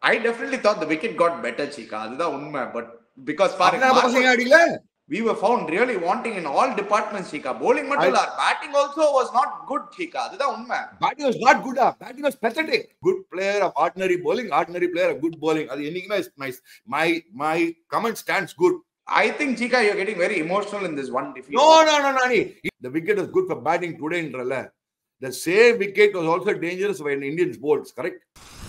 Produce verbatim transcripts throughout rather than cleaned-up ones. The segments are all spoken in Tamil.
I definitely thought the wicket got better, Chika. That's unma. But because we were found really wanting in all departments, Chika. Bowling matula, batting also was not good, Chika. That's unma. Batting was not good. Uh. Batting was pathetic. Good player of ordinary bowling, ordinary player of good bowling. My my my comment stands good. I think, Chika, you're getting very emotional in this one defeat. No, no, no, no. The wicket was good for batting today in Rala. The same wicket was also dangerous when Indians bowled, correct?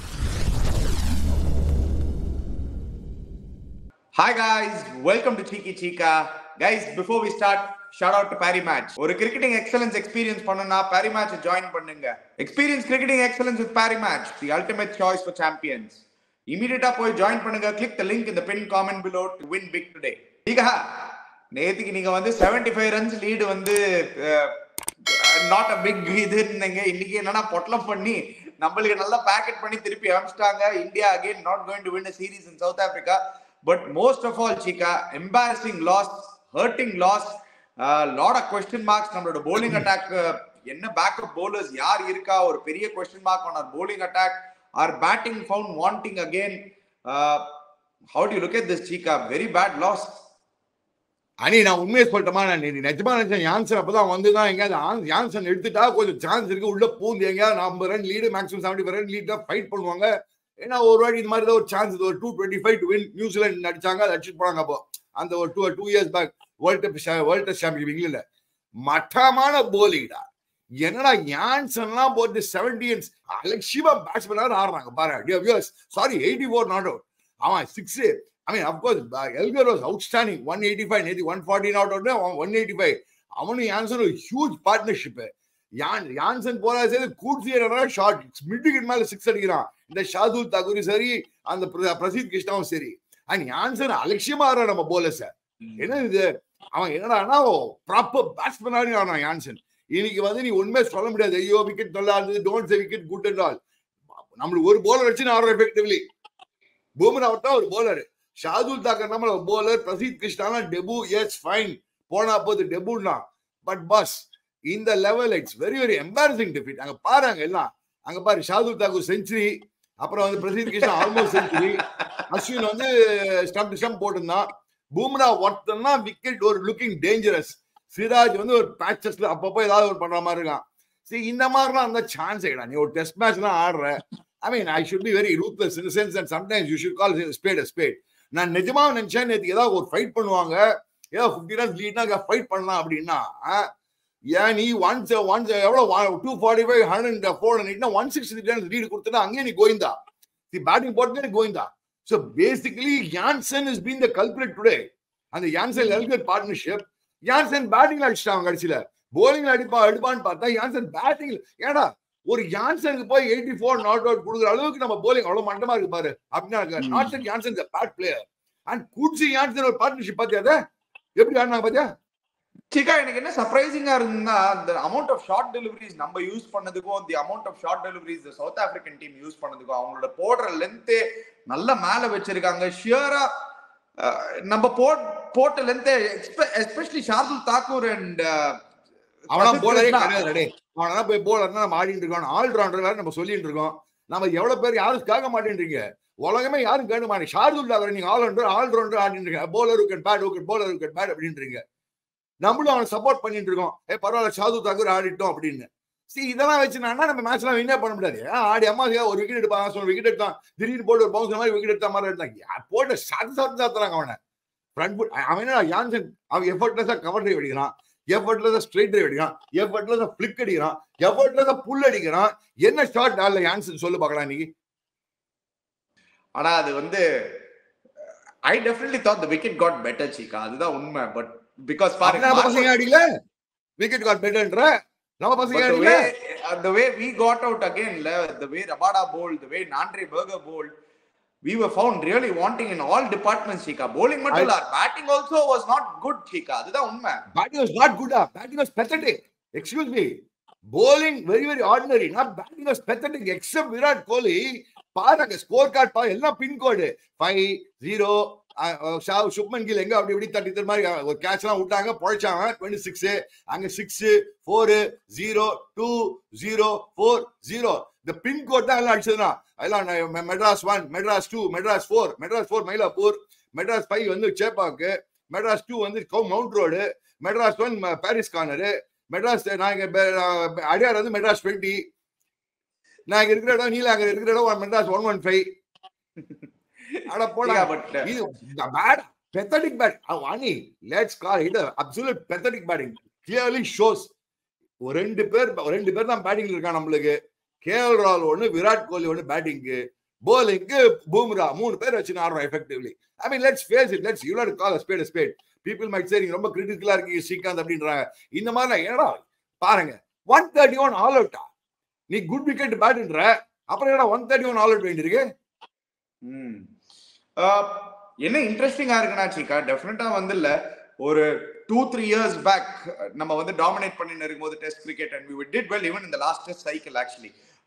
Hi guys, welcome to Cheeky Chika. Guys, before we start, shout out to Parry Match. ஒரு cricketing excellence experience பண்ணனும்னா Parry Match join பண்ணுங்க. Experience cricketing excellence with Parry Match, the ultimate choice for champions. Immediately போய் join பண்ணுங்க. Click the link in the pinned comment below to win big today. Chika, நேத்துக்கு நீங்க வந்து seventy-five runs lead வந்து not a big இதுன்னீங்க. இன்னைக்கு என்னன்னா பொட்டலம் பண்ணி நம்மளுக்கு நல்லா பேக்கெட் பண்ணி திருப்பி அனுப்பிச்சிட்டாங்க. India again not going to win a series in South Africa. But most of all, Chika, embarrassing loss, hurting loss, a uh, lot of question marks. Our bowling attack, enna backup bowlers, yaar irka, or periya question mark on our bowling attack. Our batting found wanting again. Uh, how do you look at this, Chika? Very bad loss. Ani na உண்மையை சொல்லிட்டமா நான் நிஜமா நினைச்சேன் யான்சன் அப்பதான் வந்துதான் எங்கயாவது யான்சன் எடுத்துட்டா கொஞ்சம் சான்ஸ் இருக்கு உள்ள பூந்து எங்கயாவது ஐம்பது run lead maximum seventy five run lead fight பண்ணுவாங்க. ஏன்னா ஒரு வாட்டி இந்த மாதிரி ஒரு சான்ஸ் ஒரு two twenty five to win New Zealand அடிச்சாங்க அதை அடிச்சுட்டு போனாங்க. அப்போ அந்த ஒரு two two years back world cup world test champion இல்ல மட்டமான போலிங்கடா. என்னடா யான்சன்லாம் போட்டு செவன்டீன்ஸ் அலெக்ஷிவா பேட்ஸ்மேன் ஆடுறாங்க பாரு. Sorry eighty four not out அவன் six. I mean of course Elgar was outstanding one eighty five நேற்று one forty not out one eighty five அவனும் யான்சன் ஒரு ஹியூஜ் பார்ட்னர்ஷிப். யான் யான்சன் போரா சேர்ந்து கூட்சியர் ஷார்ட் மிட்டுக்கு மேல சிக்ஸ் அடிக்கிறான். இந்த ஷாதுல் தாக்கூரி சரி அந்த பிரசித் கிருஷ்ணாவும் சரி. அண்ட் யான்சன் அலட்சியமா ஆடுறான் நம்ம போலர்ஸ. என்ன இது அவன் என்னடா ப்ராப்பர் பேட்ஸ்மேன் ஆடுறான் யான்சன். இன்னைக்கு வந்து நீ உண்மையை சொல்ல முடியாது. ஐயோ விக்கெட் நல்லா இருந்தது, don't say wicket good and all. நம்மளுக்கு ஒரு போலர் வச்சு ஆடுறோம் எஃபெக்டிவ்லி. பூமரா தான் ஒரு போலர், ஷாதுல் தாக்கர் நம்ம bowler, Prasidh Krishna debut is fine போனா போது டெபுனா. பட் பஸ் இந்த level it's very very embarrassing defeat. அங்க பாருங்க எல்லாம் அங்க பாரு ஷாதுல் தாக்கூர் செஞ்சுரி, அப்புறம் வந்து பிரசித் கிருஷ்ணா ஆல்மோஸ்ட் செஞ்சுரி, அஸ்வின் வந்து ஸ்டம்ப் ஸ்டம்ப் போட்டிருந்தான். பூம்ரா ஒருத்தன்னா விக்கெட் ஒரு லுக்கிங் டேஞ்சரஸ். சிராஜ் வந்து ஒரு பேச்சஸ்ல அப்பப்போ ஏதாவது ஒரு பண்ற மாதிரி இருக்கான். சரி இந்த மாதிரிலாம் அந்த சான்ஸ் ஆகிடா. நீ ஒரு டெஸ்ட் மேட்ச் எல்லாம் ஆடுற. I mean I should be very ruthless in sense and sometimes you should call spade spade. நான் நிஜமா நினைச்சேன் நேற்று ஏதாவது ஒரு ஃபைட் பண்ணுவாங்க, ஏதாவது ஃபிஃப்டி ரன்ஸ் லீட்னா ஃபைட் பண்ணலாம் அப்படின்னா. ஏன் நீ ஒன்ஸ் ஒன்ஸ் எவ்வளவு two forty five hundred four ஹண்ட்ரட்னா ஒன் சிக்ஸ்டி ரன்ஸ் லீடு கொடுத்தா அங்கேயே நீ கோயிந்தா. தி பேட்டிங் போட்டு கோயிந்தா. So basically Jansen is been the culprit today. அந்த யான்சன் எல்கர் பார்ட்னர்ஷிப். யான்சன் பேட்டிங்ல அடிச்சிட்டாங்க கடைசியில. போலிங்ல அடிப்பா அடிப்பான்னு பார்த்தா யான்சன் பேட்டிங். ஏடா ஒரு யான்சனுக்கு போய் எயிட்டி ஃபோர் நாட் அவுட் கொடுக்குற அளவுக்கு நம்ம போலிங் அவ்வளவு மட்டமா இருக்கு பாரு அப்படின்னா. Not that Jansen is a bad player. And Coetzee Jansen ஒரு பார்ட்னர்ஷிப் பாத்தியா அதை எப்படி ஆடினாங்க பாத்தியா? Chika, எனக்கு என்ன சர்ப்ரைசிங்கா இருந்தா the amount of short deliveries நம்ம யூஸ் பண்ணதுக்கும் the amount of short deliveries the South African team use பண்ணதுக்கும் அவங்களோட போடுற லென்த் நல்ல மேல வச்சிருக்காங்க. ஷியரா நம்ம போட்ட length especially Shardul Thakur and அவனா போலரே கிடையாது. அவனா போய் போலர்னா நம்ம ஆடிட்டு இருக்கோம். ஆல்ரவுண்டர் வேற நம்ம சொல்லிட்டு இருக்கோம். நம்ம எவ்வளவு பேர் யாரும் கேட்க மாட்டேன்றீங்க. உலகமே யாரும் கேட்க மாட்டேங்க. ஷார்துல் தாக்கூர் நீங்க ஆல்ரவுண்டர் ஆல்ரவுண்டர் ஆடிட்டு இருக்கீங்க. Bowler wicket bat wicket bowler wicket bat அப்படின்றீங்க. நம்மளும் அவனை சப்போர்ட் பண்ணிட்டு இருக்கோம். ஏ பரவாயில்ல ஷாதுல் தாக்கூர் ஆடிட்டோம் அப்படின்னு. சரி இதெல்லாம் வச்சுனா நம்ம மேட்ச் எல்லாம் வின்னே பண்ண முடியாது. ஆடி அம்மா ஒரு விக்கெட் எடுப்பாங்க, விக்கெட் எடுத்தான் திடீர்னு போட்டு ஒரு பவுன்ஸ் மாதிரி விக்கெட் எடுத்த மாதிரி எடுத்தாங்க. போட்டு சாத்து சாத்து சாத்துறாங்க அவனை. ஃப்ரண்ட் ஃபுட் அவன் யான்சன் அவன் எஃபர்ட்லெஸ்ஸா கவர் டிரைவ் அடிக்கிறான், எஃபர்ட்லெஸ்ஸா ஸ்ட்ரைட் டிரைவ் அடிக்கிறான், எஃபர்ட்லெஸ்ஸா ஃபிளிக் அடிக்கிறான், எஃபர்ட்லெஸ்ஸா புல் அடிக்கிறான். என்ன ஷாட் ஆடல யான்சன் சொல்லு பார்க்கலாம் இன்னைக்கு. ஆனா அது வந்து I definitely thought the wicket got better, Chika. அதுதான் உண்மை. பட் because பாருங்க நம்ம பசங்க அடிக்கல wicket got better ன்ற நம்ம பசங்க அடிக்கல. The way we got out again, the way Rabada bowled, the way Nandre Berger bowled, we were found really wanting in all departments, Chika. Bowling matula, batting also was not good, Chika. அதுதான் உண்மை. Batting was not good. Batting was pathetic. Excuse me. Bowling very very ordinary. Not batting was pathetic except Virat Kohli. பாருங்க ஸ்கோர் கார்டு பா எல்லாம் pin code five zero Shubman Gill எங்க அப்படி இப்படி தட்டி தர மாதிரி ஒரு கேட்ச் எல்லாம் விட்டாங்க, பொழைச்சாங்க. டுவெண்ட்டி சிக்ஸ் அங்க six four zero two zero four zero. இந்த பின்கோட் தான் எல்லாம் அடிச்சதுனா எல்லாம் Madras one, Madras two, Madras four, Madras four Mylapore, Madras five வந்து சேப்பாக்கு, மெட்ராஸ் டூ வந்து Mount Road, Madras one Paris Corner, Madras நாங்க அடியார் வந்து மெட்ராஸ் டுவெண்ட்டி, நாங்க இருக்கிற இடம் நீலாங்க இருக்கிற இடம் மெட்ராஸ் ஒன் ஒன் ஃபைவ். அட போடா, இது bad pathetic bat. Ani, let's call it a absolute pathetic batting. Clearly shows ரெண்டு பேர் ரெண்டு பேர் தான் பேட்டிங்ல இருக்காங்க நம்மளுக்கு. கேஎல் ராகுல் ஒன்னு, விராட் கோலி ஒன்னு பேட்டிங்க்கு, bowling பூம்ரா, மூணு பேர் வச்சு ஆடுறோம் effectively. I mean, let's face it, let's you have to call a spade a spade. People might say நீங்க ரொம்ப கிரிட்டிக்கலா இருக்கீங்க ஸ்ரீகாந்த் அப்படின்றாங்க. இந்த மாதிரி ஏடா பாருங்க, ஒன் தேர்ட்டி ஒன் ஆல் அவுட்டா, நீ குட் விக்கெட் பேட்ன்ற அப்புறம் ஏடா one thirty one all out வேண்டியிருக்கு. என்ன இன்ட்ரெஸ்டிங்கா இருக்குன்னா சீக்கா, டெஃபினட்டா வந்து இல்ல ஒரு டூ த்ரீ இயர்ஸ் பேக் நம்ம வந்து டாமினேட் பண்ணிட்டு இருக்கும்போது test cricket and we did well even in the last test cycle actually.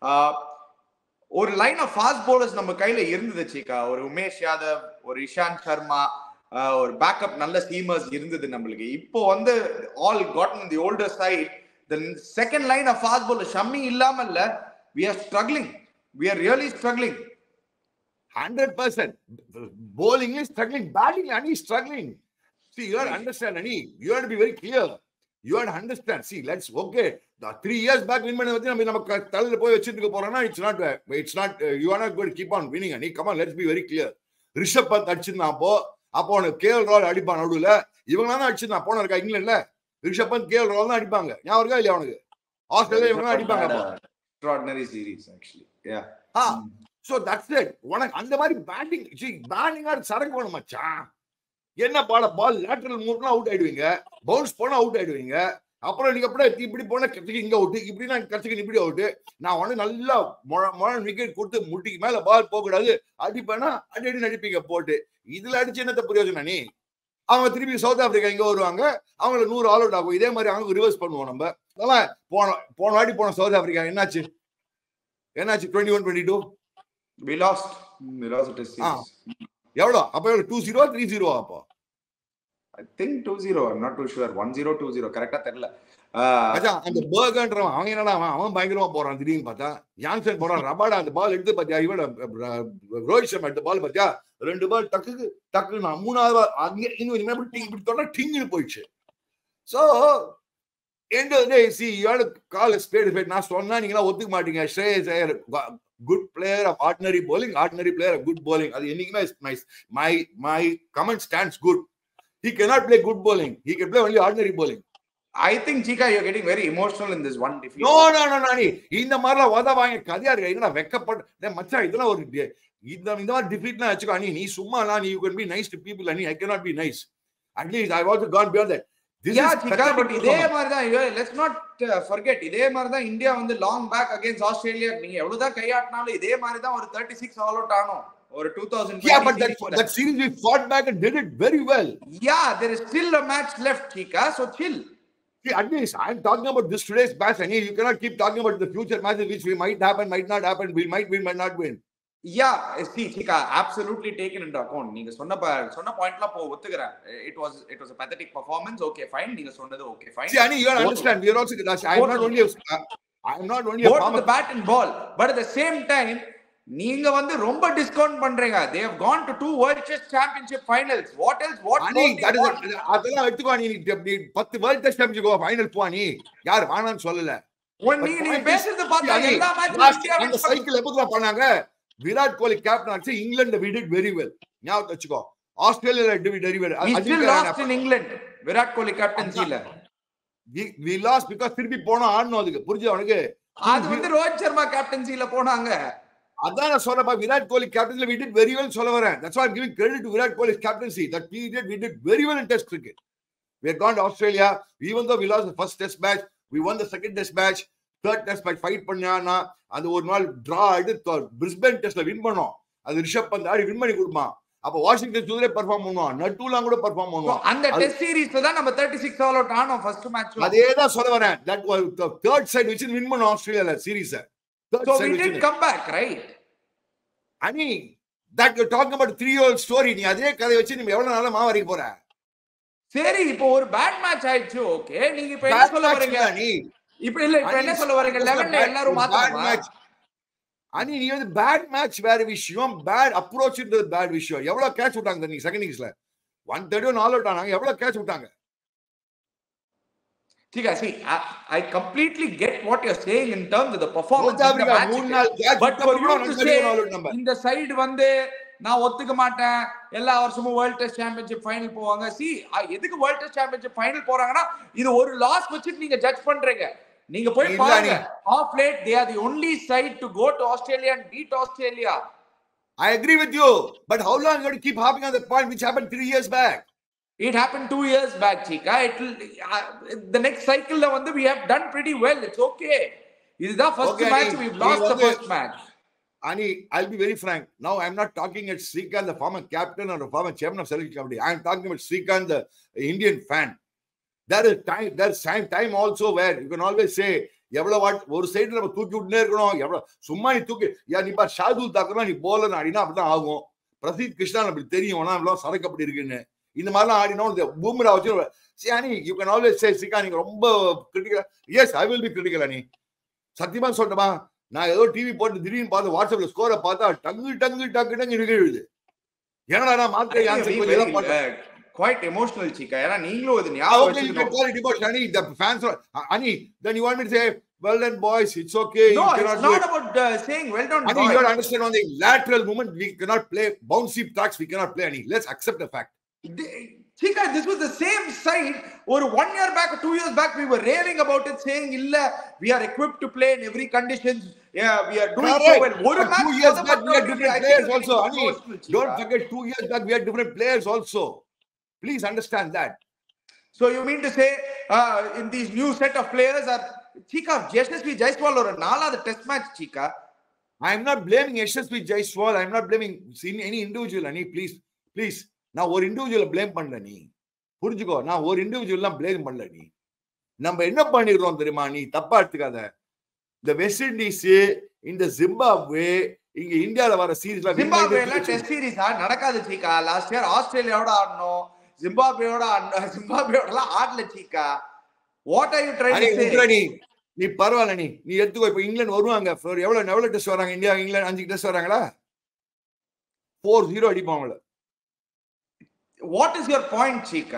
ஒரு லைன் ஆஃப் ஃபாஸ்ட் பவுலர்ஸ் நம்ம கையில இருந்தது சீக்கா. ஒரு உமேஷ் யாதவ், ஒரு இஷாந்த் சர்மா, ஒரு பேக்கப் நல்ல சீமர்ஸ் இருந்தது நம்மளுக்கு. இப்போ வந்து all gotten in the older side. the second line of fast bowler Shami இல்லாம இல்ல, we are struggling, we are really struggling. one hundred percent bowling is struggling, batting Ani is struggling. See, you have to understand Ani, you have to be very clear, you have to understand. See, let's okay the three years back win பண்ண வந்து நம்ம நம்ம தள்ள போய் வச்சிட்டு போறோம்னா it's not it's not uh, you are not going to keep on winning Ani. Come on, let's be very clear. Rishabh bandh அடிச்சிருந்தா அப்போ அப்போ கேஎல் ராகுல் அடிப்பான் நடுவுல, இவங்க தான் அடிச்சிருந்தா போன இருக்கா இங்கிலாந்துல. ரிஷப் பந்த் கேஎல் ராகுல் தான் அடிப்பாங்க, ஞாபகம் இருக்கா இல்லையா அவனுக்கு? ஆஸ்திரேலியா இவங்க தான் அடிப்பாங்க. extraordinary series actually, yeah. ha so that's it. உனக்கு அந்த மாதிரி பேட்டிங் பேட்டிங் ஆர் சரக்கு வேணும் மச்சான். என்ன பால பால் லேட்டரல் மூவ்னா அவுட் ஆயிடுவீங்க, பவுன்ஸ் போனா அவுட் ஆயிடுவீங்க. அப்புறம் நீங்க அப்படியே இப்படி போனா கட்சிக்கு இங்க அவுட், இப்படி நான் கட்சிக்கு இப்படி அவுட். நான் வந்து நல்லா முழ விக்கெட் கொடுத்து முட்டிக்கு மேல பால் போக கூடாது, அடிப்பேனா அடி அடி நடிப்பீங்க போட்டு. இதுல அடிச்சு என்னத்த பிரயோஜனம்? நீ அவங்க திருப்பி சவுத் ஆப்பிரிக்கா இங்க வருவாங்க, அவங்களை நூறு ஆல் அவுட் ஆகும். இதே மாதிரி அவங்க ரிவர்ஸ் பண்ணுவோம் நம்ம. அதெல்லாம் போன போன வாட்டி போன சவுத் ஆப்பிரிக்கா என்னாச்சு என்னாச்சு twenty one twenty two we lost we lost the test series. எவ்வளோ அப்போ டூ ஜீரோ த்ரீ ஜீரோ அப்போ I think two zero, I'm not too sure. one zero two zero கரெக்ட்டா தெரியல. அந்த பர்கன்றவன் அவன் என்னடா அவன் பயங்கரமா போறான், திடீர்னு பார்த்தா யான்சன் போறான், ரபாடா அந்த பால் எடுத்து பாத்தியா, இவன் ரோஹித் சர்மா எடுத்த பால் பாத்தியா, ரெண்டு பால் டக்கு டக்கு நான் மூணாவது அங்கே இன்னும் இப்படி தொட்டா டிங்கு போயிடுச்சு. So end of the day, see, you have to call a spade a spade. நான் சொன்னா நீங்களா ஒத்துக்க மாட்டீங்க. ஸ்ரேயஸ் Iyer good player of ordinary bowling, ordinary player of good bowling. அது என்னைக்குமே my my my comment stands good. He cannot play good bowling, he can play only ordinary bowling. I think Chika, you're getting very emotional in this one defeat. No no no no நீ இந்த மாதிரிலாம் வத வாங்க கதையா இருக்கு. என்னடா வெக்கப்பட்ட மச்சான், இதெல்லாம் ஒரு இந்த இந்த மாதிரி டிஃபீட்லாம் வச்சுக்கோ. நீ நீ சும்மா நீ you can be nice to people and I cannot be nice. At least I want to gone beyond that. This yeah, is Chika, but இதே மாதிரி தான், let's not uh, forget, இதே மாதிரி தான் இந்தியா வந்து லாங் பேக் அகைன்ஸ்ட் ஆஸ்திரேலியா நீங்க எவ்வளவுதான் கையாட்டினாலும் இதே மாதிரி தான் ஒரு thirty six ஆல் அவுட் ஆனோம் ஒரு two thousand twenty. Yeah, but that, that series we fought back and did it very well. Yeah, there is still a match left, Chika, so chill. See, at least I'm talking about this today's match, and you cannot keep talking about the future matches which we might happen, might not happen, we might win, might not win. Yeah, see, Chika, absolutely taken into account. நீங்க சொன்ன சொன்ன பாயிண்ட்லாம் போ ஒத்துக்கறேன். It was it was a pathetic performance. Okay, fine. நீங்க சொன்னது okay, fine. See, Ani, you have to understand. We are also I'm not only a, I'm not only a farmer. The bat and ball, but at the same time நீங்க வந்து ரொம்ப டிஸ்கவுண்ட் பண்றீங்க. They have gone to two World Chess Championship finals. What else? What Ani, that is அதெல்லாம் எடுத்துக்கோ. நீ ten World Chess Championship final போ. நீ யார் வானான்னு சொல்லல. நீ நீ பேசுறது பார்த்தா எல்லா மேட்ச்லயும் அந்த சைக்கிள் எப்போதுல பண்ணாங்க. விராட் கோலி கேப்டன் ஆச்சு England. we did very well. ஞாபகம் வச்சுக்கோ. Australia did very well. we still lost in England. Virat Kohli கேப்டன்சில we we lost because திருப்பி போனா ஆடணும். அதுக்கு புரிஞ்சு அவனுக்கு அது வந்து ரோஹித் சர்மா கேப்டன்சில போனாங்க. அதான் நான் சொல்றேன். விராட் கோலி கேப்டன்சில we did very well சொல்ல வரேன். that's why I'm giving credit to Virat Kohli's captaincy. that period we did very well in test cricket. we had gone to Australia, even though we lost the first test match, we won the second test match, third test match fight பண்ணானா அந்த ஒரு நாள் டிரா ஆயிட்டு பிரிஸ்பேன் டெஸ்ட்ல வின் பண்ணோம். அது ரிஷப் பந்த் ஆடி வின் பண்ணி கொடுப்பான். அப்ப வாஷிங்டன் சுந்தரே பெர்ஃபார்ம் பண்ணுவான், நட்டுலாம் கூட பெர்ஃபார்ம் பண்ணுவான். அந்த டெஸ்ட் சீரிஸ்ல தான் நம்ம thirty-six ஆல் அவுட் ஆனோம் ஃபர்ஸ்ட் மேட்ச். அதே தான் சொல்ல வரேன். that was the third side which win பண்ணோம் ஆஸ்திரேலியால series. so we did come back, right? Ani, that you're talking about three year old story. நீ அதே கதை வச்சு நீ எவ்வளவு நாளா மாவு அரைக்க போற? சரி இப்போ ஒரு பேட் மேட்ச் ஆயிடுச்சு. ஓகே நீங்க இப்போ என்ன சொல்ல வரீங்க? நீ இப்போ இல்ல இப்போ என்ன சொல்ல வரீங்க? eleven எல்லாரும் மாத்தணுமா? அனி நீ வந்து பேட் மேட்ச் வேற விஷயம், பேட் அப்ரோச்ன்றது பேட் விஷயம். எவ்வளவு கேட்ச் விட்டாங்க நீ செகண்ட் இன்னிங்ஸ்ல? one thirty-one ஆல் அவுட் ஆனாங்க. எவ்வளவு கேட்ச் விட்டாங்க? ठीक है, see, I, I completely get what you're saying in terms of the performance in the match. But for you to say, இந்த சைடு வந்து நான் ஒத்துக்க மாட்டேன், எல்லா வருஷமும் வேர்ல்ட் டெஸ்ட் சாம்பியன்ஷிப் ஃபைனல் போவாங்க. சி எதுக்கு வேர்ல்ட் டெஸ்ட் சாம்பியன்ஷிப் ஃபைனல் போறாங்கன்னா இது ஒரு லாஸ் வச்சுட்டு நீங்க ஜட்ஜ் பண்றீங்க. நீங்க போய் பாருங்க, of late they are the only side to go to Australia and beat Australia. I agree with you, but how long you going to keep harping on the point which happened three years back? It happened two years back, Chika. It will, uh, the next cycle la vandu we have done pretty well. It's okay. This is the first okay, match Ani, we've lost the first match. Ani, I'll be very frank. Now I'm not talking at Srikanth, the former captain or the former chairman of Selection Committee. I'm talking about Srikanth, the Indian fan. There is time. There's time. Time also where you can always say, எவ்வளவு வாட் ஒரு சைடுல நம்ம தூக்கி விட்டுனே இருக்கணும். எவ்வளவு சும்மா நீ தூக்கி யா நீ பா ஷாதுல் தாக்கறா நீ போலர் ஆடினா அப்படிதான் ஆகும். பிரசீத் கிருஷ்ணா அப்படி தெரியும் ஆனா அவ்வளவு சரக்கு அப்படி இருக்குன்னு. இந்த மாதிரிலாம் ஆடினோம் பூம்ரா வச்சு see ani you can always say Cheeka நீங்க ரொம்ப critical. yes I will be critical ani. சத்தியமா சொல்றேமா, நான் ஏதோ டிவி போட்டு திடீர்னு பார்த்து வாட்ஸ்அப்ல ஸ்கோரை பார்த்தா டங்கு டங்கு டங்கு டங்கு நிகழ்வுது. ஏன்னா நான் மாத்திரை ஆன்சர் quite emotional Chika. ஏன்னா நீங்களும் இது ஞாபகம் வச்சுக்கணும். quality emotion ani the fans ani then you want me to say well done boys, it's okay. No, you it's not it. about uh, saying well done ani boys. You got to understand on the lateral movement we cannot play bouncy tracks, we cannot play ani. Let's accept the fact. Chika, this was the same side or one year back or two years back we were railing about it saying illa we are equipped to play in every conditions. Yeah, we are doing so well. One two years back we had different players also ani. Don't forget two years back we had different players also. Please understand that. So you mean to say uh, in these new set of players are Chika Yashasvi Jaiswal or nala the test match Chika? I am not blaming Yashasvi Jaiswal. I am not blaming any individual ani. Please please நான் ஒரு இண்டிவிஜுவலை பிளேம் பண்ணல, நீ புரிஞ்சுக்கோ. நான் ஒரு இண்டிவிஜுவல்லாம் பிளேம் பண்ணல. நீ நம்ம என்ன பண்ணிடுறோம் தெரியுமா, நீ தப்பா எடுத்துக்காத. இந்த வெஸ்ட் இண்டீஸ், இந்த ஜிம்பாப்வே, இங்க இந்தியால வர சீரீஸ்ல ஜிம்பாப்வேல டெஸ்ட் சீரீஸா நடக்காது சீக்கா. லாஸ்ட் இயர் ஆஸ்திரேலியாவோட ஆடணும், ஜிம்பாப்வேயோட ஆடணும், ஜிம்பாப்வேயோடலாம் ஆடல Cheeka. What are you trying to say? நீ நீ பரவாயில்ல, நீ நீ எடுத்துக்கோ. இப்ப இங்கிலாந்து வருவாங்க, எவ்வளவு எவ்வளவு டெஸ்ட் வராங்க இந்தியா? இங்கிலாந்து அஞ்சு டெஸ்ட் வராங்களா? ஃபோர் ஜீரோ அடிப்பாங்கள. What is your point, Chika?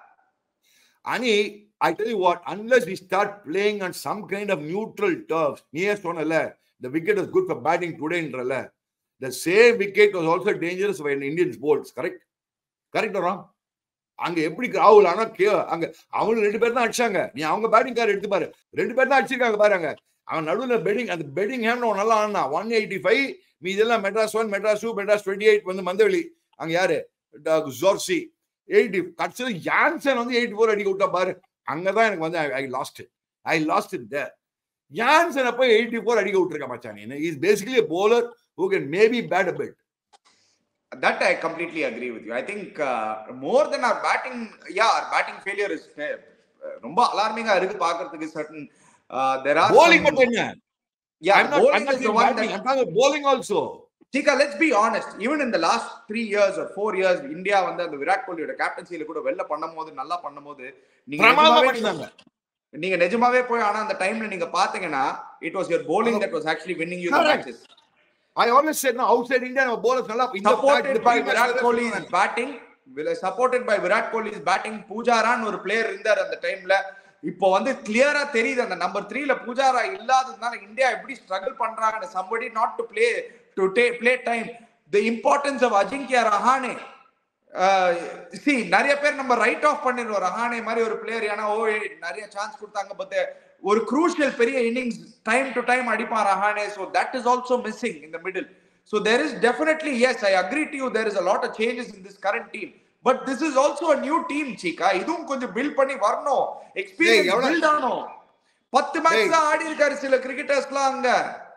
Ani, I tell you what, unless we start playing on some kind of neutral turf, near sonala, the wicket was good for batting today in Rala. The same wicket was also dangerous for Indians bowls, correct? Correct or wrong? அங்க எப்படி ராகுல் ஆனா அங்க அவங்க ரெண்டு பேர் தான் அடிச்சாங்க. நீ அவங்க பேட்டிங் கார் எடுத்து பாரு, ரெண்டு பேர் தான் அடிச்சிருக்காங்க பாருங்க. அவன் நடுவுல பெட்டிங் அந்த பெட்டிங் ஹேம் நல்லா ஆனா ஒன் எயிட்டி ஃபைவ் மீ இதெல்லாம் Madras one Madras two Madras twenty eight வந்து மந்தவெளி அங்க யாரு ஜோர்சி எயிட்டி கட்சி யான்சன் வந்து எயிட்டி ஃபோர் அடிக்க விட்டா பாரு. அங்கதான் எனக்கு வந்து I lost I lost it there. Jansen அப்ப எயிட்டி ஃபோர் அடிக்க விட்டுருக்க மச்சான். Is basically a bowler who can maybe bat a bit. That I completely agree with you. I think uh, more than our batting, yeah, our batting failure is ரொம்ப அலார்மிங்கா இருக்கு பாக்குறதுக்கு. certain uh, there are bowling மட்டும் என்ன? Yeah, I'm not, bowling I'm not is the one that I'm talking bowling also. Chika, let's be honest, even in the last three years or four years India வந்து அந்த விராட் கோலியோட கேப்டன்சில கூட வெல்ல பண்ணும்போது நல்லா பண்ணும்போது நீங்க நீங்க நிஜமாவே போய் ஆனா அந்த டைம்ல நீங்க பாத்தீங்கன்னா it was your bowling that was actually winning you the matches. I always said no, outside India no bowlers நல்லா supported by Virat Kohli's batting, supported by Virat Kohli's batting. பூஜாரான்னு ஒரு பிளேயர் இருந்தார் அந்த டைம்ல. இப்போ வந்து கிளியரா தெரியுது அந்த நம்பர் த்ரீல பூஜாரா இல்லாததுனால இந்தியா எப்படி ஸ்ட்ரகிள் பண்றாங்க. somebody not to play to take play time, the importance of Ajinkya Rahane. uh, see நிறைய பேர் நம்ம ரைட் ஆஃப் பண்ணிடுறோம். ரஹானே மாதிரி ஒரு பிளேயர் ஏன்னா ஓ நிறைய சான்ஸ் கொடுத்தாங்க, பட் ஒரு crucial பெரிய இன்னிங்ஸ் டைம் டு டைம் அடிப்பான் Rahane. so that is also missing in the middle. so there is definitely, yes I agree to you, there is a lot of changes in this current team, but this is also a new team Chika. இதுவும் கொஞ்சம் பில்ட் பண்ணி வரணும், எக்ஸ்பீரியன்ஸ் பில்ட் ஆகணும். பத்து மேட்ச் தான் ஆடி இருக்காரு சில கிரிக்கெட்டர்ஸ்லாம் அங்க.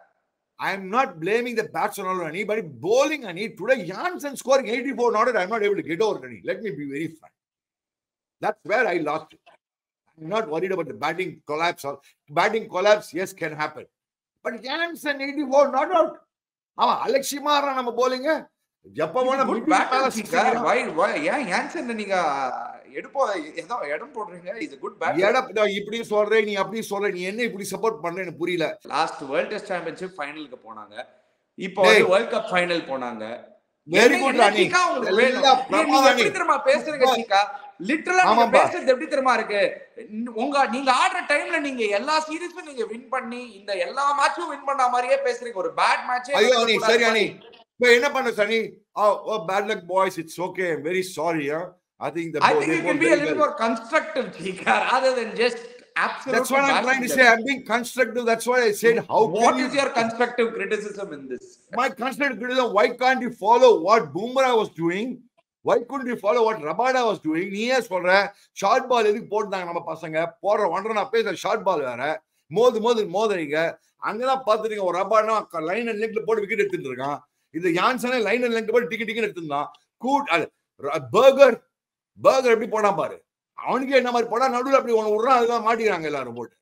I am not blaming the batsman or any, but bowling any today Jansen scoring eighty-four not I am not able to get over any. Let me be very frank. That's where I lost it. I am not worried about the batting collapse or batting collapse. Yes, can happen. But Jansen eighty-four not out. Ama Alex Shimara நம்ம bowling எப்பவான குட் மிடில் பேட்டர் மேல சீக்கா. சிக்ஸ் வை வை ஏன் யான்சன் நீங்க எடுப்போ ஏதோ இடம் போடுறீங்க. Is good batter. எடப்பா இப்படி சொல்ற நீ அப்படி சொல்ற நீ என்ன இப்படி சப்போர்ட் பண்ற எனக்கு புரியல. லாஸ்ட் வேர்ல்ட் டெஸ்ட் சாம்பியன்ஷிப் ஃபைனலுக்கு போனாங்க. இப்போ வந்து வேர்ல்ட் கப் ஃபைனல் போனாங்க. Very good Rani. சீக்கா உங்களுக்கு வேணும். நீங்க எப்படி தெரியுமா பேசுறீங்க சீக்கா? லிட்டரலா நீங்க பேசுறது எப்படி தெரியுமா இருக்கு? உங்க நீங்க ஆடுற டைம்ல நீங்க எல்லா சீரிஸும் நீங்க வின் பண்ணி இந்த எல்லா மேட்சும் வின் பண்ண மாதிரியே பேசுறீங்க. ஒரு பேட் மேட்ச். ஐயோ நீ சரி அனி. இப்போ என்ன பண்ண சனி? Oh bad luck boys, it's okay. I'm very sorry. Huh? I think the I think you can be a little more constructive, Chika, rather than just absolutely. That's what I'm trying to say. I'm being constructive. That's why I said, how what can is you... your constructive criticism in this? My constructive criticism, why can't you follow what Bumrah was doing? Why couldn't you follow what Rabada was doing? நீயே சொல்ற ஷார்ட் பால் எதுக்கு போட்டாங்க நம்ம பசங்க போற ஒன்றரை நான் பேச ஷார்ட் பால் வேற மோது மோது மோதுறீங்க. அங்கதான் பாத்துறீங்க ஒரு ரபாடா லைன் அண்ட் லெக்ல போட்டு விக்கெட் எடுத்துட்டு இருக்கான். இது யான்சனே லைன் அண்ட் லெங்க் போட்டு டிக்கெட் டிக்கெட் எடுத்துருந்தான். கூட் பர்கர் பர்கர் எப்படி போனா பாரு. அவனுக்கு என்ன மாதிரி போனா நடுவில் அப்படி ஒன்று விடுறான். அதுதான் மாட்டிக்கிறாங்க எல்லாரும் போட்டு.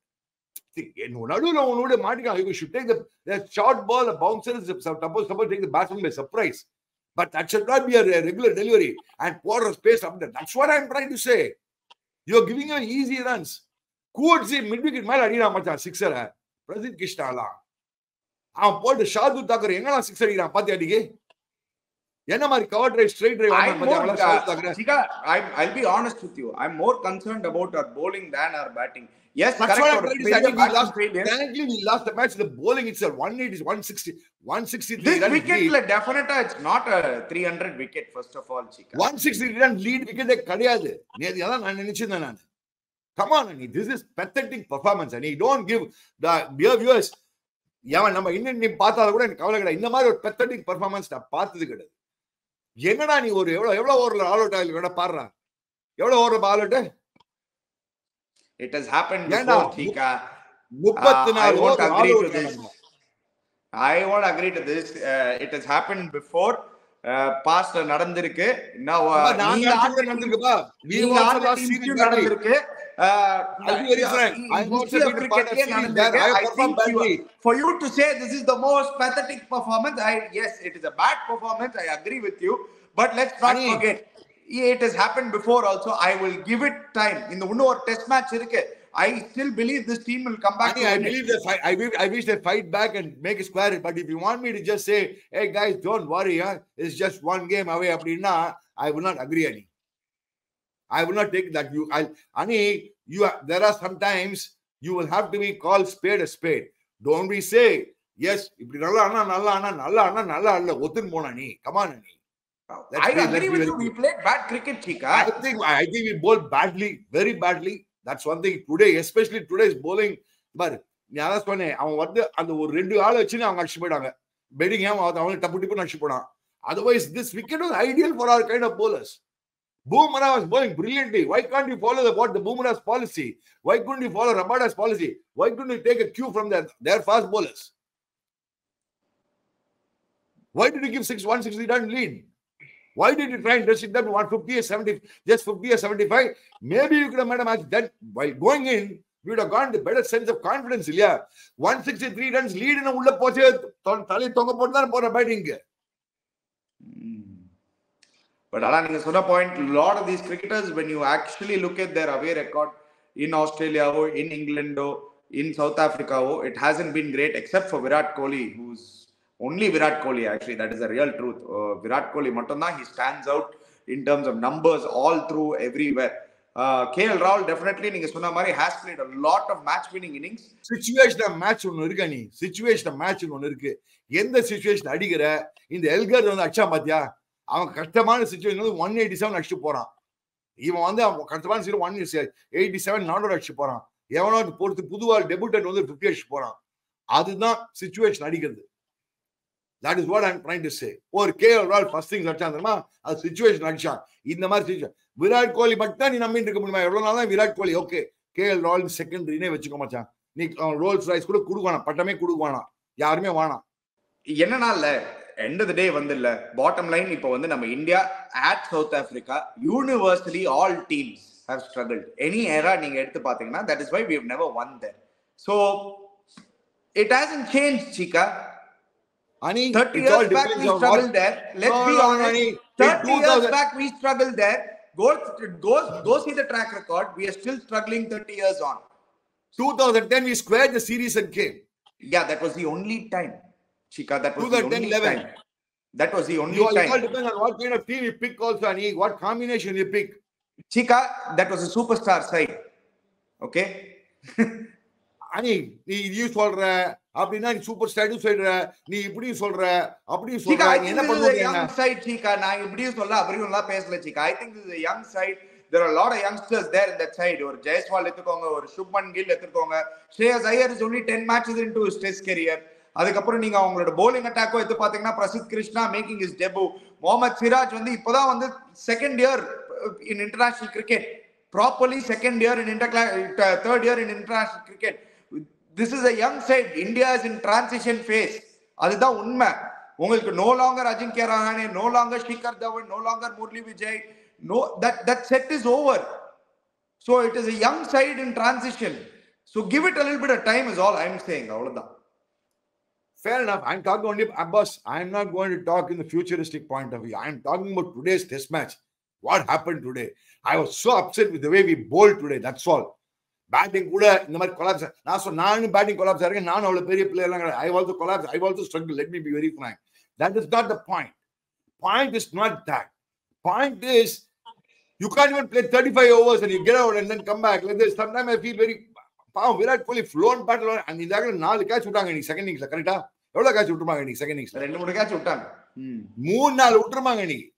நடுவில் ஒன்னு மாட்டிக்கிறாங்க. You should take the, the short ball, the bouncer is supposed to take the batsman by surprise. But that should not be a regular delivery and pour a space up there. That's what I'm trying to say. You're giving him easy runs. Could see mid-wicket மேல அடிடா மச்சான் சிக்ஸரை. பிரசித் கிருஷ்ணாலாம் அவன் போட்டு ஷாது தாக்கர் எங்கலாம் சிக்ஸ் அடிக்கிறான் பாத்தி அடிக்கு. என்ன மாதிரி கவர் டிரைவ் ஸ்ட்ரைட் டிரைவ் ஆனா மச்சான் Shadu Thakkar. Chika, I I'll be honest with you. I'm more concerned about our bowling than our batting. Yes, that's correct. What we lost, technically we lost the match. The bowling itself one eighty, one sixty, one sixty-three. This wicket la definitely it's not a three hundred wicket first of all, Chika. one sixty-three run lead wicket கிடையாது. நேத்து அதான் நான் நினைச்சேன் நான். Come on, Ani, this is pathetic performance. And you don't give the dear viewers ஏன் நம்ம இன்னும் நீ பார்த்தாலும் கூட எனக்கு கவலை கிடையாது. இந்த மாதிரி ஒரு பெத்தட்டிக் பெர்ஃபார்மன்ஸ் நான் பார்த்தது கிடையாது. என்னடா நீ ஒரு எவ்வளவு எவ்வளவு ஓவர்ல ஆல் அவுட் ஆகல பாடுறா. எவ்வளவு over all out? It has happened before, Chika. முப்பத்தி நாலு over all out. I won't agree to this. Uh, it has happened before. பாஸ்ட்ல நடந்திருக்கு. Now நீங்க ஆடுறது நடந்திருக்குப்பா. we also lost series நடந்திருக்கு. Uh, I'll be very frank. I'm also a part of series that I performed badly. For you to say this is the most pathetic performance, I yes, it is a bad performance. I agree with you. But let's not Ani, forget, it has happened before also. I will give it time. In the one test match irukku, I still believe this team will come back. Ani, I believe they fight. I, I wish they fight back and make a square it. But if you want me to just say, hey guys, don't worry, huh? It's just one game away, appadina, I will not agree, Ani. I will not take that. You, I, Ani, you. Are, there are sometimes you will have to be called spade a spade. Don't we say yes? இப்படி நல்லா அண்ணா நல்லா அண்ணா நல்லா அண்ணா நல்லா இல்ல ஒத்துன்னு போனா நீ. Come on, Ani. I agree with you. We played bad cricket, Chika. I think I think we bowled badly, very badly. That's one thing today, especially today's bowling. But நீ அதான் சொன்னேன் அவன் வந்து அந்த ஒரு ரெண்டு ஆள் வச்சுன்னு அவங்க அடிச்சு போயிட்டாங்க. பெட்டிங் அவங்க டப்பு டிப்பு அடிச்சு போனான். Otherwise, this wicket was ideal for our kind of bowlers. Bumrah was bowling brilliantly. Why can't you follow the, what the Bumrah's policy? Why couldn't you follow Rabada's policy? Why couldn't you take a cue from their, their fast bowlers? Why did you give six one sixty run lead? Why did you try and restrict them to one fifty or seventy, just fifty or seventy-five? Maybe you could have made a match. Then while going in, you would have gone to better sense of confidence. Yeah, one sixty-three runs lead in a ulla poche tali tonga pottana pora batting. But Ala, you said a point. A lot of these cricketers, when you actually look at their away record in Australia or in England or in South Africa, or it hasn't been great except for Virat Kohli, who's only Virat Kohli actually. That is the real truth. Uh, Virat Kohli, matanda, he stands out in terms of numbers all through everywhere. Uh, K L Rahul definitely, நீங்க சொன்ன மாதிரி, has played a lot of match-winning innings. Situation match ஒன்னு இருக்கு நீ. Situation match ஒன்னு இருக்கு. எந்த situation அடிக்கிற இந்த எல்கர் வந்து அடிச்சா பாத்தியா? அவன் கஷ்டமான சிச்சுவேஷன் வந்து ஒன் எயிட்டி செவன் அடிச்சு போறான். இவன் வந்து அவன் கஷ்டமான சிச்சுவேஷன் ஒன் எயிட்டி செவன் நானூறு அடிச்சு போறான். எவனோ பொறுத்து புதுவாள் டெபுட்டன்ட் வந்து பிப்டி அடிச்சு போறான். அதுதான் சிச்சுவேஷன் அடிக்கிறது. That is what I'm trying to say. ஒரு கே எல் ராகுல் ஃபர்ஸ்ட் திங்ஸ் அடிச்சான் தெரியுமா? அது சிச்சுவேஷன் அடிச்சான். இந்த மாதிரி சிச்சுவேஷன் விராட் கோலி மட்டும் தான் நீ நம்பிட்டு இருக்க முடியுமா? எவ்வளவு நாள் தான் Virat Kohli okay K L ராகுல் செகண்டரினே வச்சுக்க மச்சான். நீ ரோல்ஸ் ராய்ஸ் கூட கொடுக்குவானா, பட்டமே கொடுக்குவானா, யாருமே வானா. என்னன்னா இல்ல end of the day வந்து இல்ல bottom line இப்போ வந்து நம்ம India at South Africa universally all teams have struggled. Any era நீங்க எடுத்து பாத்தீங்கன்னா that is why we have never won there. So it hasn't changed, Chika. Ani, thirty it's all years back depends we on struggled what. there. Let's No, be no, no, honest. Ani. thirty In years two thousand back we struggled there. Go, go, go see the track record. We are still struggling thirty years on. twenty ten we squared the series and came. Yeah, that was the only time. Chika, that was the twenty ten only eleven. time. That was the only You, it time. all depends on what kind of team you pick also, Ani. What combination you pick. Chika, that was a superstar side. Okay? Ani, நீ இது சொல்ற அப்படின்னா நீ சூப்பர் ஸ்டார்னு சொல்ற நீ இப்படி சொல்ற அப்படி சொல்ற Chika, I நீ think என்ன this is a பண்ணுவீங்க young side, Chika. நான் இப்படியும் சொல்ல அப்படியும் எல்லாம் பேசல, Chika. I think this is a young side. There are a lot of youngsters there in that side. ஒரு ஜெயஸ்வால் எடுத்துக்கோங்க, ஒரு சுப்மன் கில் எடுத்துக்கோங்க. ஸ்ரேயஸ் Iyer is only ten matches into his test career. அதுக்கப்புறம் நீங்க அவங்களோட bowling attack எடுத்து பாத்தீங்கன்னா Prasidh Krishna making his debut. Mohammed Siraj வந்து இப்போதான் வந்து second year in international cricket. Properly second year in inter third year in international cricket. This is a young side. India is in transition phase. அதுதான் உண்மை. உங்களுக்கு no longer Ajinkya Rahane, no longer Shikhar Dhawan, no longer Murali Vijay. No, that that set is over. So it is a young side in transition. So give it a little bit of time is all I'm saying. அவ்வளவுதான். Fair enough. I'm talking only, boss. I'm not going to talk in the futuristic point of view. I'm talking about today's test match. What happened today? I was so upset with the way we bowled today. That's all. Batting கூட இந்த மாதிரி கொலாப்ஸ். நான் சொன்ன நானும் பேட்டிங் கொலாப்ஸ் ஆகிறேன். நானும் அவ்வளவு பெரிய பிளேயர் எல்லாம் கிடையாது. I also collapse. I also struggle. Let me be very frank. That is not the point. Point is not that. Point is you can't even play thirty-five overs and you get out and then come back. Like this. Sometimes I feel very. பாவம் விராட் கோலி ஃப்ளோன் பேட்டில் அந்த இதாக நாலு கேட்ச் விட்டாங்க இன்னைக்கு செகண்ட் இன்னிங்ஸ்ல. கரெக்டா எவ்வளவு கேட்ச் விட்டுருப்பாங்க இன்னைக்கு செகண்ட் இன்னிங்ஸ்ல? ரெண்டு மூணு கேட்ச் விட்டாங்க. மூணு நாள் விட்டுருப்பாங்க இன்னைக்கு.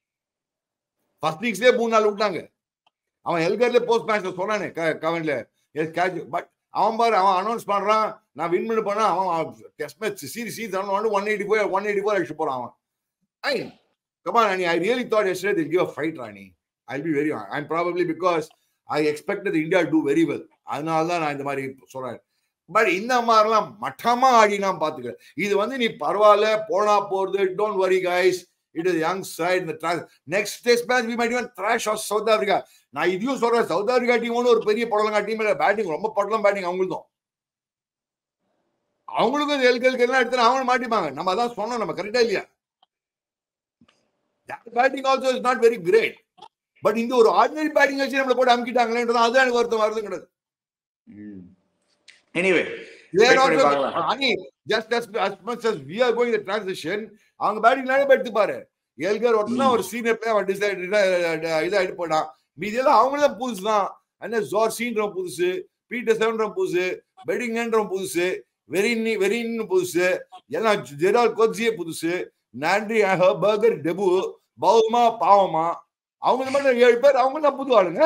ஃபர்ஸ்ட் இன்னிங்ஸ்லயே மூணு நாள் விட்டாங்க. அவன் எல்கர்ல போஸ்ட் மேட்ச்ல சொன்னானே கவன்ல கேட்ச். பட் அவன் பாரு அவன் அனௌன்ஸ் பண்றான் நான் வின் பண்ண போனா அவன் test match series season one eighty four one eighty four அடிச்சு போறான் அவன். ஐ come on Rani, I really thought yesterday they'll give a fight, Rani. I'll be very honest. I'm probably because I expected India to do very well. அதனால தான் நான் இந்த மாதிரி சொல்றேன். பட் இந்த மாதிரிலாம் மட்டமா ஆடினா பாத்துக்க. இது வந்து நீ பரவாயில்ல போனா போறது. Don't worry guys. It is young side in the trans. Next test match we might even thrash out South Africa. நான் இதையும் சொல்றேன். சவுத் ஆப்பிரிக்கா டீம் ஒன்று ஒரு பெரிய படலங்கா டீம் இல்ல. பேட்டிங் ரொம்ப படலம் பேட்டிங் அவங்களுக்கும். அவங்களுக்கும் எல்கெல்க்கு எல்லாம் எடுத்து அவங்களும் மாட்டிப்பாங்க. நம்ம அதான் சொன்னோம். நம்ம கரெக்டா இல்லையா? That batting also is not very great. But இந்த ஒரு ஆர்டினரி பேட்டிங் வச்சு நம்மள போட்டு அமுக்கிட்டாங்களேன்றது அதுதான் எனக்கு வருத்தம் வருது கிடையாது. Anyway, they are also Ani, just as, as much as we are going the transition, அவங்க பேட்டிங் லைன் எடுத்து பாரு. எல்கர் ஒருத்தனா ஒரு சீனியர் பிளேயர் அவன் டிசைட் இதா எடுத்து போட்டான். மீதியெல்லாம் அவங்க தான் புதுசு தான். என்ன ஜார்சின்றவன் புதுசு, பீட்டர் செவன்றவன் புதுசு, பெடிங்கன்றவன் புதுசு, வெரின் வெரின் புதுசு, எல்லாம் ஜெரால் கோட்ஸியே புதுசு, நாண்ட்ரி பர்கர் டெபு, பவுமா பாவமா, அவங்க மட்டும் ஏழு பேர் அவங்க தான் புது ஆளுங்க.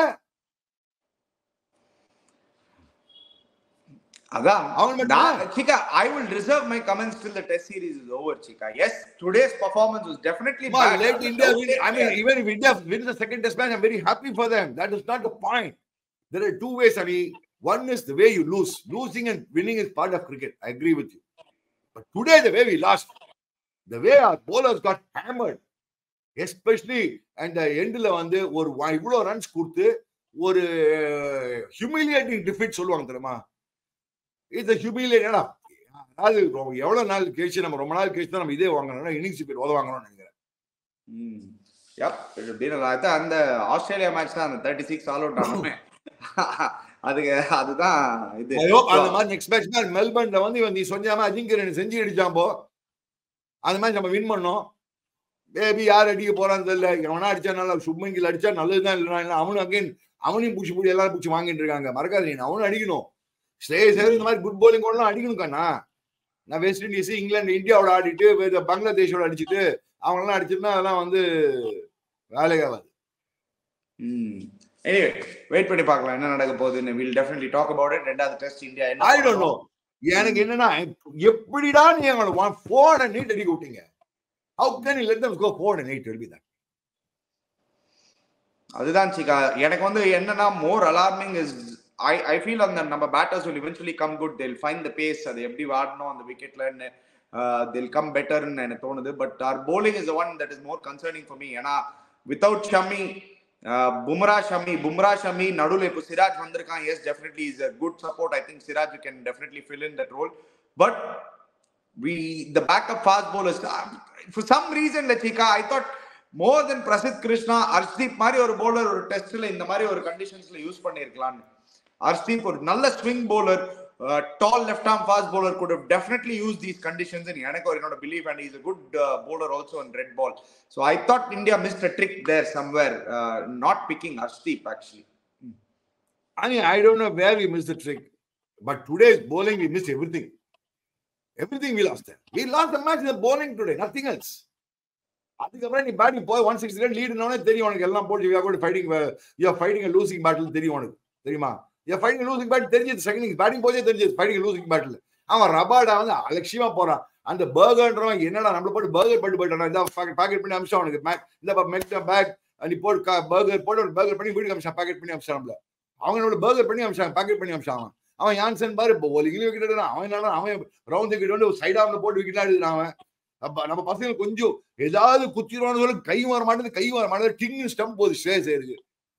Adan, Chika, I will reserve my comments till the test series is over, Chika. Yes, today's performance was definitely well, bad. Let India win. I mean, even if India wins the second test match, I'm very happy for them. That is not the point. There are two ways, Ani. One is the way you lose. Losing and winning is part of cricket. I agree with you. But today, the way we lost, the way our bowlers got hammered, especially and the end la வந்து ஒரு இவ்ளோ ரன்ஸ் கொடுத்து ஒரு ஹியூமிலியேட்டிங் டிஃபீட் சொல்லுவாங்க தெரியுமா? இது ஹியூமிலியேட்டடா. அது எவ்வளவு நாள் கழிச்சு நம்ம ரொம்ப நாள் கழிச்சு தான் நம்ம இதே வாங்கணும். இன்னிங்ஸ் பேர் உத வாங்கணும்னு நினைக்கிறேன். ம் யப் இது அந்த ஆஸ்திரேலியா மேட்ச் தான் அந்த தேர்ட்டி சிக்ஸ் ஆல் அவுட் ஆனமே. அதுக்கு அதுதான் இது. ஐயோ அந்த மாதிரி நெக்ஸ்ட் மேட்ச் மெல்பர்ன்ல வந்து இவன் நீ சொன்னாம அஜிங்கர் செஞ்சு அடிச்சாம்போ அந்த மேட்ச் நம்ம வின் பண்ணோம். பேபி யார் அடிக்க போறான்னு தெரியல. எவனா அடிச்சா நல்லா சுப்மன் கில் அடிச்சா நல்லதுதான். இல்லைன்னா அவனும் அகைன் அவனையும் பூச்சி பூடி எல்லாரும் பூச்சி வாங்கிட்டு இருக்காங்க. மறக்காதீங்க அவனும் அடிக்கணும். ஸ்ரேயஸ் ஐயர் இந்த மாதிரி குட் பவுலிங் கூட அடிக்கணும் கண்ணா. நான் வெஸ்ட் இண்டீஸ் இங்கிலாந்து இந்தியாவோட ஆடிட்டு பங்களாதேஷோட அடிச்சுட்டு அவங்க எல்லாம் அடிச்சிருந்தா அதெல்லாம் வந்து வேலையாகாது. எனிவே வெயிட் பண்ணி பார்க்கலாம் என்ன நடக்க போகுதுன்னு. Will definitely talk about it. ரெண்டாவது டெஸ்ட் இந்தியா என்ன ஐ டோன்ட் நோ. எனக்கு என்னன்னா எப்படிடா நீ அவங்கள ஃபோர் அண்ட் எயிட் அடிக்க விட்டீங்க? How can you let them go four and eight? Will be that. அதுதான் சிக்கா. எனக்கு வந்து என்னன்னா more alarming is I I feel on the நம்ம batters will eventually come good. They'll find the pace. அது எப்படி வாடணும் அந்த விக்கெட்ல they'll come better ன்னு எனக்கு தோணுது. But our bowling is the one that is more concerning for me. ஏன்னா without Shami, Bumrah Shami, Bumrah Shami நடுவுல இப்போ சிராஜ் வந்திருக்கான். Yes, definitely is a good support. I think Siraj can definitely fill in that role. But we the backup fast bowlers. For some reason, Chika, I thought more than Prasidh Krishna, Arshdeep Mari or bowler or test in the Mari or conditions use Panirklan. Arshdeep or Nalla swing bowler, uh, tall left arm fast bowler could have definitely used these conditions in Yanako, you know, to believe, and he's a good uh, bowler also in red ball. So I thought India missed a trick there somewhere, uh, not picking Arshdeep actually. I mean, I don't know where we missed the trick, but today's bowling we missed everything. Everything we lost there. We lost the match in the bowling today, nothing else. அதுக்கப்புறம் நீ பேட்டிங் போய் ஒன் சிக்ஸ்டி ரன் லீடுனோடனே தெரியும் உனக்கு எல்லாம் போட்டு you are fighting you are fighting losing battle தெரியும் உனக்கு தெரியுமா you are fighting losing battle தெரிஞ்சது செகண்ட் இன்னிங்ஸ் பேட்டிங் போதே தெரிஞ்சது ஃபைட்டிங் லூசிங் பேட்டில் அவன் ரபாடா வந்து அலட்சியமா போறான் அந்த பர்கர்ன்றவன் என்னடா நம்மள போட்டு பர்கர் போட்டு போயிட்டான் இந்த பேக்கெட் பண்ணி அமிச்சா அவனுக்கு இந்த மெக்டா பேக் நீ போட்டு பர்கர் போட்டு பர்கர் பண்ணி வீட்டுக்கு அமிச்சா பேக்கெட் பண்ணி அமிச்சா நம்மள அவங்களோட பர்கர் பண்ணி அமிச்சாங்க பேக்கெட் பண்ணி அமிச்சா அவன் அவன் யான்சன் பாரு ஒரு கிலோ விக்கெட் அவன் என்ன அவன் ரவுண்ட் விக்கெட் வந்து சைட் ஆஃப்ல போட்டு விக்கெட் எடுக்கிறான் அவன் நம்ம பசங்க கொஞ்சம் ஏதாவது குத்திடுவான்னு சொல்லி கை வர மாட்டேது கை வர மாட்டேது டிங்கு ஸ்டம்ப் போகுது ஸ்டேஜ் இருக்கு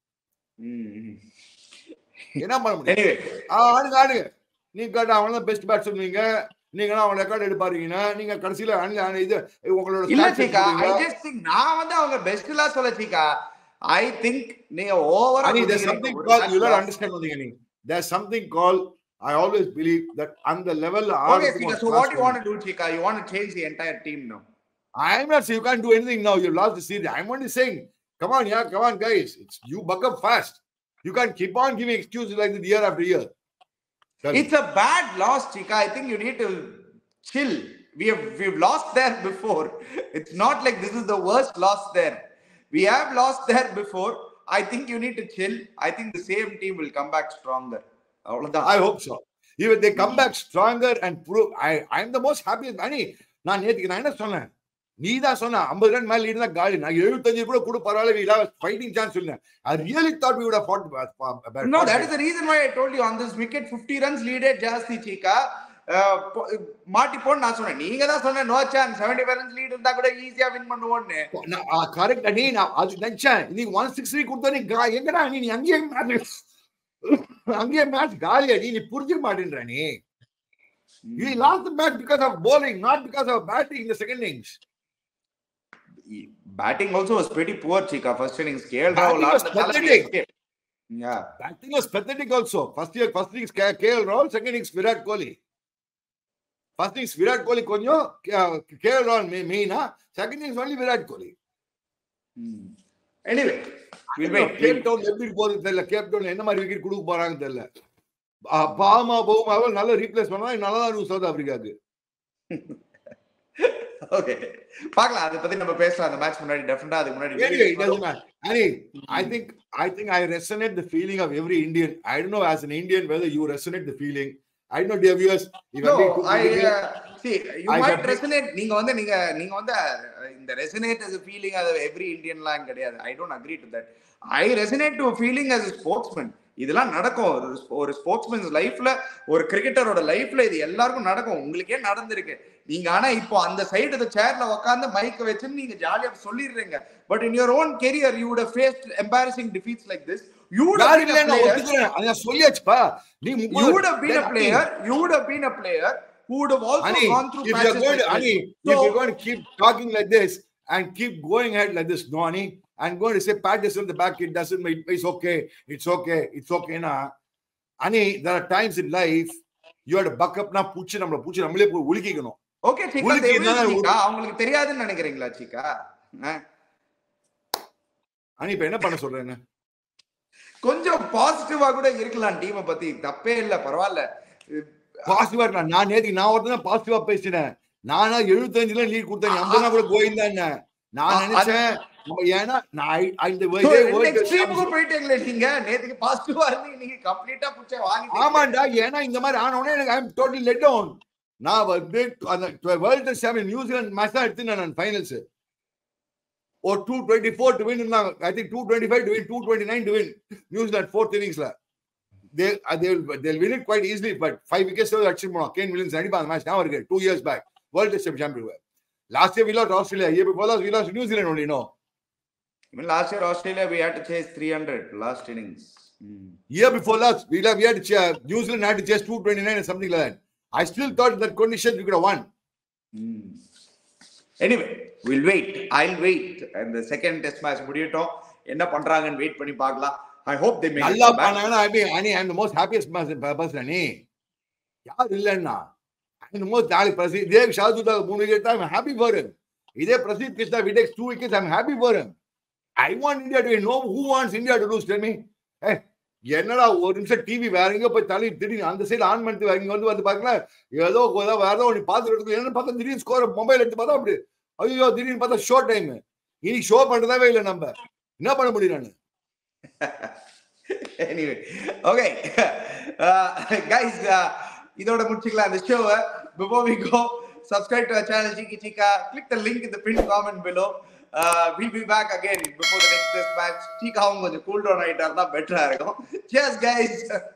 என்ன பண்ண முடியும் ஆடுங்க ஆடுங்க நீங்க கேட்டா அவன் தான் பெஸ்ட் பேட் சொல்லுவீங்க நீங்க அவன் ரெக்கார்ட் எடுப்பாருங்கன்னா நீங்க கடைசியில இது உங்களோட இல்ல சீக்கா ஐ ஜஸ்ட் திங்க் நான் வந்து அவங்க பெஸ்ட்லா சொல்ல சீக்கா ஐ திங்க் நீங்க ஓவரா there's something called you don't understand nothing any there's something called I always believe that on the level okay Chika, so what do you want to do Chika you want to change the entire team now I'm not saying you can't do anything now you lost the series I'm only saying come on yeah come on guys it's you buck up fast you can't keep on giving excuses like this year after year Tell it's me. A bad loss Chika I think you need to chill we have we've lost there before it's not like this is the worst loss there we have lost there before I think you need to chill I think the same team will come back stronger I hope so. Even they come back stronger and prove. I I'm the most happiest. Ani, நான் நேத்துக்கு நான் என்ன சொன்னேன் நீ தான் சொன்ன ஐம்பது ரன் மேல லீடு தான் காலி நான் எழுபத்தஞ்சு கூட கூட பரவாயில்ல we have fighting chance சொன்னேன் I really thought we would have fought better. No, that is the reason why I told you on this wicket fifty runs leaded ஜாஸ்தி சீக்கா மாட்டி போன்னு நான் சொன்னேன் நீங்க தான் சொன்ன no chance seventy-five runs lead இருந்தா கூட ஈஸியா வின் பண்ணுவோம்னு கரெக்ட் நீ நான் அது நினைச்சேன் நீ one sixty கொடுத்தா நீ எங்கடா நீ அங்கேயே அங்கேயே மேட்ச் காலியா நீ நீ புரிஞ்சுக்க மாட்டேன்ற நீ you lost the match because of bowling not because of batting in the second innings batting also was pretty poor Chika first innings K L Rahul lost the yeah batting was pathetic also first year first innings K L Rahul second innings Virat Kohli first innings Virat Kohli konyo K L Rahul main second innings only Virat Kohli hmm. anyway Cape Town எப்படி போறது தெரியல கேப் டவுன் என்ன மாதிரி விக்கெட் கொடுக்க போறாங்க தெரியல பாமா போமா நல்ல ரீப்ளேஸ் பண்ணா நல்லா தான் இருக்கும் சவுத் ஆப்பிரிக்காக்கு ஓகே பார்க்கலாம் அத பத்தி நம்ம பேசலாம் அந்த மேட்ச் முன்னாடி டெஃபினட்டா அதுக்கு முன்னாடி Ani I think I think I resonate the feeling of every Indian I don't know as an Indian whether you resonate the feeling I don't know dear viewers if no, I uh, see you I might resonate நீங்க வந்து நீங்க நீங்க வந்து இந்த resonate as a feeling as every Indian லாம் கிடையாது I don't agree to that I resonate to a feeling as a sportsman இதெல்லாம் நடக்கும் ஒரு ஸ்போர்ட்ஸ்மேன்ஸ் லைஃப்ல ஒரு கிரிக்கெட்டரோட லைஃப்ல இது எல்லாருக்கும் நடக்கும் உங்களுக்கே நடந்திருக்கு நீங்க ஆனா இப்போ அந்த சைடு அந்த சேர்ல உட்கார்ந்து மைக் வச்சு நீங்க ஜாலியா சொல்லிடுறீங்க but in your own career you would have faced embarrassing defeats like this you would have been a player அத சொல்லியாச்சுப்பா நீ you would have been a player you would have been a player who would have also Ani, gone through if matches you're going to, Ani, so, if you're going to keep talking like this and keep going ahead like this no Ani I'm going to say pat this on the back it doesn't make it's okay it's okay it's okay na Ani there are times in life you have to buck up na puchi நம்மள puchi நம்மளே போய் உலுக்கிக்கணும் ஓகே சீக்கா சீக்கா உங்களுக்கு தெரியாதுன்னு நினைக்கிறீங்களா சீக்கா Ani இப்ப என்ன பண்ண சொல்றேன்னு கொஞ்சம் பாசிட்டிவா கூட இருக்கலாம் டீமை பத்தி தப்பே இல்ல பரவாயில்ல பாசிட்டிவா இருக்கலாம் நான் நேத்து நான் ஒருத்தன் பாசிட்டிவா பேசினேன் நானா எழுபத்தஞ்சுல லீட் கொடுத்தேன் ஐம்பது கூட கோயிந்தா என்ன நான் நினைச்சேன் ஏன்னா நான் இந்த போயிட்டீங்களே நீங்க நேத்துக்கு பாசிட்டிவா இருந்தீங்க நீங்க கம்ப்ளீட்டா புடிச்ச வாங்கி ஆமாண்டா ஏன்னா இந்த மாதிரி ஆன உடனே எனக்கு I am totally let down நான் வந்து அந்த வேர்ல்ட் சாம்பியன் நியூசிலாந்து மேட்ச் தான் எடுத்தேன் நான் finals or two twenty-four to win I think two twenty-five to win two twenty-nine to win New Zealand fourth innings la they they'll they'll win it quite easily but five wickets so achieve mono Kane Williams anybody the match now again two years back world test champion last year we lost Australia year before last we lost New Zealand only no even last year Australia we had to chase three hundred last innings hmm. year before last we we had to chase, New Zealand had to chase two twenty-nine or something like that I still thought in that condition we could have won Anyway, we'll wait. I'll wait. And the second test match முடியட்டும். என்ன பண்றாங்கன்னு வெயிட் பண்ணி பார்க்கலாம். I hope they make நல்லா it back. பண்ணாங்கன்னா I mean, I am the most happiest person அனி. யார் இல்லைன்னா I am the most நாளைக்கு பிரசித் தேவ் ஷாதுதா மூணு wicket I'm happy for him. இதே Prasidh Krishna he takes two wickets I'm happy for him. I want India to win. No, who wants India to lose? Tell me. Hey, என்னடா ஒரு நிமிஷம் டிவி வேற எங்க போய் தள்ளி திடீர்னு அந்த சைடு ஆன் பண்ணிட்டு இங்க வந்து வந்து பாக்கலாம் ஏதோ வேற ஏதோ ஒன்று பார்த்துட்டு என்ன பார்த்தா திடீர்னு ஸ்கோர் மொபைல் எடுத்து பார்த்தா அப்படி ஐயோ திடீர்னு பார்த்தா ஷோ டைம் இன்னைக்கு ஷோ பண்றதாவே இல்லை நம்ம என்ன பண்ண முடியும் நான் anyway okay uh, guys uh, இதோட முடிச்சுக்கலாம் அந்த ஷோவை before we go subscribe to our channel Chiki Chika click the link in the pinned comment below uh, we'll be back again before the next test match Chika அவங்க கொஞ்சம் cool down ஆயிட்டா இருந்தா பெட்டரா இருக்கும் cheers guys